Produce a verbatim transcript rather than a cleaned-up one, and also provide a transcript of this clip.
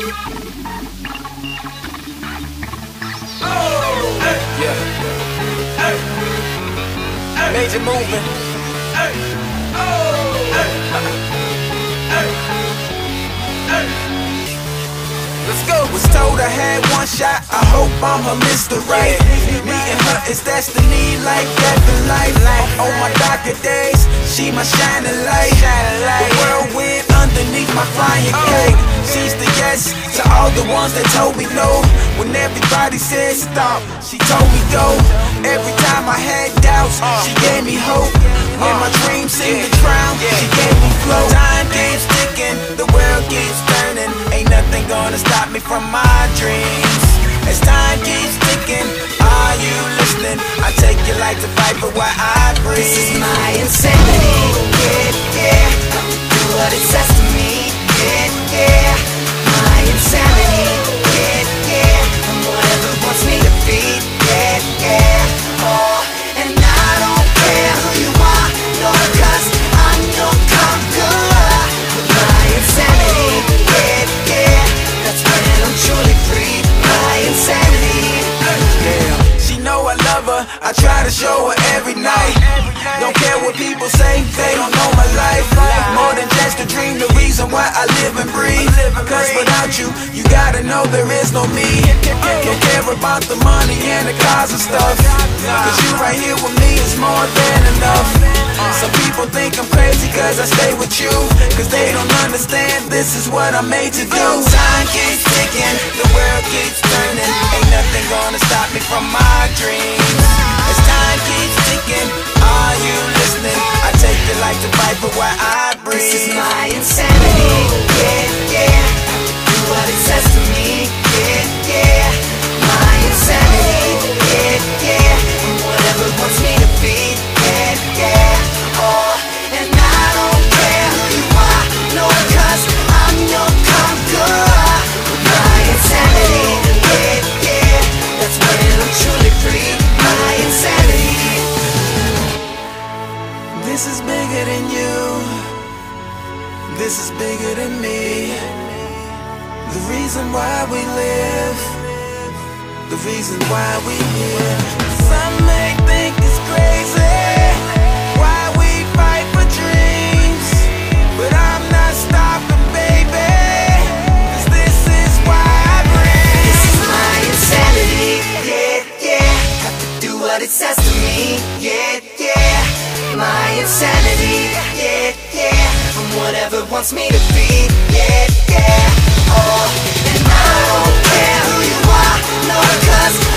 Yeah. Major movement. Let's go. Was told I had one shot, I hope I'm her Mister Right. Me and her is destiny, like death and life. On my darker days, she my shining light. The whirlwind underneath my flying cake. She's the yes to all the ones that told me no. When everybody said stop, she told me go. Every time I had doubts, she gave me hope. When my dreams seemed to drown, she gave me flow. Time keeps ticking, the world keeps turning. Ain't nothing gonna stop me from my dreams. As time keeps ticking, are you listening? I take your life to fight for what I breathe. This is my insanity, yeah, yeah. Do what it says to me, yeah, yeah. My insanity, yeah, yeah. And whatever wants me to be, yeah, yeah. Oh, and I don't care who you are, no, cause I'm your conqueror. With my insanity, yeah, yeah. That's when I'm truly free. My insanity. Damn, she know I love her, I try to show her every night. Don't care what people say, they don't know my life. More than just a dream, the reason why I live and breathe. Cause without you, you gotta know there is no me. Don't care about the money and the cars and stuff, cause you right here with me is more than enough. Some people think I'm crazy cause I stay with you, cause they don't understand this is what I'm made to do. Time keeps ticking, the world keeps turning. Ain't nothing gonna stop me from my dreams. As time keeps ticking, are you listening? I take your life to fight for what I breathe. This is my insanity, yeah, yeah. Do what it says to me, yeah, yeah. My insanity, yeah, yeah. And whatever wants me to be, yeah, yeah. Oh, and I don't care who you are, no, cause I'm your conqueror. With my insanity, yeah, yeah. That's when I'm truly free. My insanity. This is bigger than you. This is bigger than me. The reason why we live, the reason why we live. Some may think it's crazy why we fight for dreams, but I'm not stopping, baby, cause this is why I breathe. This is my insanity, yeah, yeah. Have to do what it says to me, yeah, yeah. My insanity, yeah, yeah. I'm whatever wants me to be, yeah, yeah. Oh, and I don't care who you are, no, cause